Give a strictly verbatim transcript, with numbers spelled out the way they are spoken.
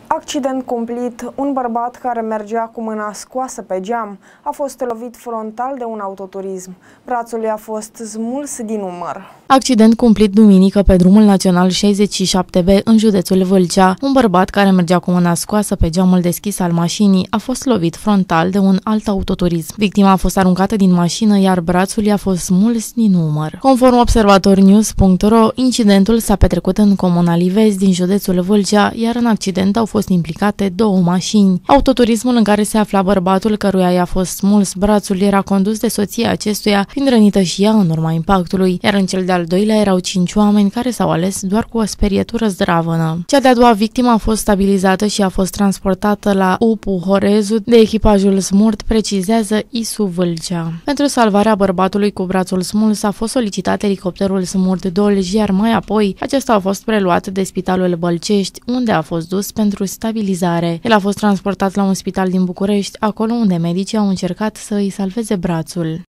Accident cumplit. Un bărbat care mergea cu mâna scoasă pe geam a fost lovit frontal de un autoturism. Brațul lui a fost smuls din umăr. Accident cumplit duminică pe drumul național șaizeci și șapte B în județul Vâlcea. Un bărbat care mergea cu mâna scoasă pe geamul deschis al mașinii a fost lovit frontal de un alt autoturism. Victima a fost aruncată din mașină, iar brațul i-a fost smuls din umăr. Conform observator news punct ro, incidentul s-a petrecut în comuna Livezi din județul Vâlcea, iar în accident au fost implicate două mașini. Autoturismul în care se afla bărbatul căruia i-a fost smuls brațul era condus de soția acestuia, fiind rănită și ea în urma impactului, iar în cel de-al doilea erau cinci oameni care s-au ales doar cu o sperietură zdravănă. Cea de-a doua victimă a fost stabilizată și a fost transportată la U P U Horezu de echipajul SMURT, precizează I S U Vâlcea. Pentru salvarea bărbatului cu brațul smuls a fost solicitat elicopterul SMURT Dolj, iar mai apoi acesta a fost preluat de Spitalul Bălcești, unde a fost dus pentru stabilizare. El a fost transportat la un spital din București, acolo unde medicii au încercat să îi salveze brațul.